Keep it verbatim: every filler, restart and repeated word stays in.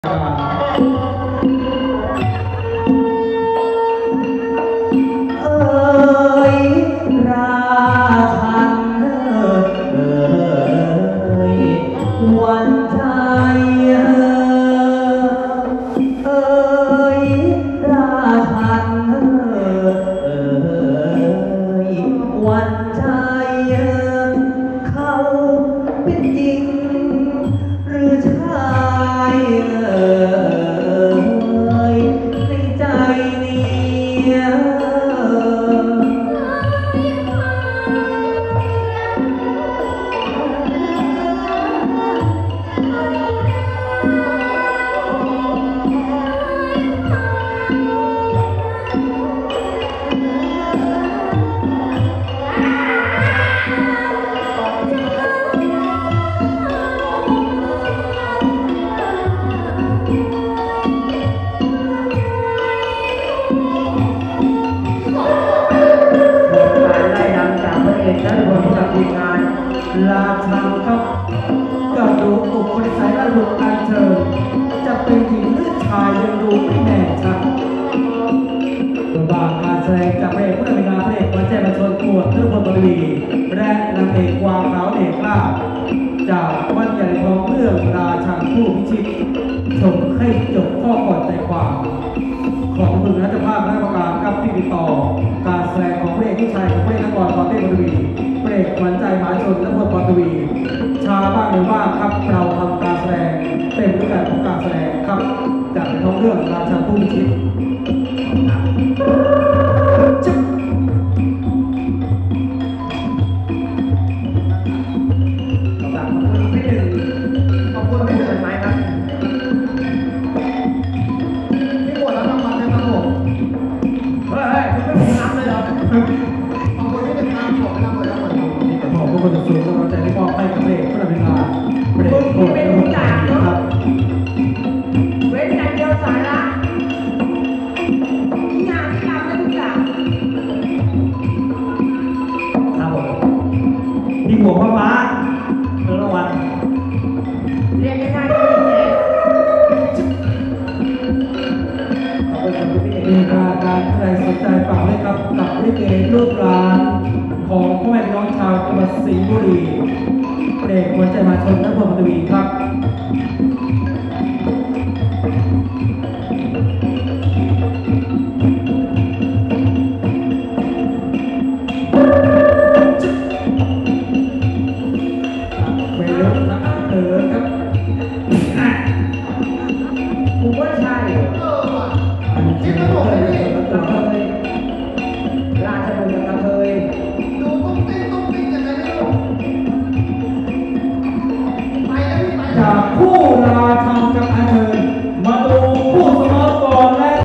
ราชันครับกระดูกอกคนใส่ระดูกอันเชิญจะเป็นหญิงหรือชายยังดูไม่แน่ชัดตัวบางการแสดงจากพระเอกผู้นำงานพระเอกวันแจ้งมาชนปวดทุกคนบริวีและนางเอกวางขาวเอกล่าจากวัดใหญ่ทองเรื่องราชันผู้พิชิตชมให้จบข้อก่อนใจความขอบคุณนะเจ้าภาพและกรรมการกับที่ติดต่อการแสดงของพระเอกผู้ชายของพระเอกนักบอลตอนเต้นบริวีพระเอกขวัญใจมหาชนและพลบอลทวีชาบ้างหรือว่าครับเราทำการแสดงเต็มรูปแบบของการแสดงครับจากท้องเรื่องราชันผู้พิชิตคนสูงกำลังใจที่มอบให้กับเด็กผู้นำงานเด็กคนเป็นผู้จ่ายครับเว้นอย่างเดียวสาระที่งานที่ทำให้ทุกอย่างครับผมพี่หัวพ่อฟ้าเมื่อวันเรียนง่ายๆก็ได้ขอบคุณครับพี่มีการการใครสนใจฝากเลยครับกับลิเกลูกหลานของพ่อแม่พี่น้องชาวจังหวัดสิงห์บุรีเด็กหัวใจมาชนและพลบอลทวีครับเป็นเรื่องนักเตะครับผมว่าใช่ที่เขาบอกให้กระเทยราชบุตรกระเทยดูตุ้งติ้งตุ้งติ้งอย่างไรไม่รู้ไปแล้วไปจากคู่รา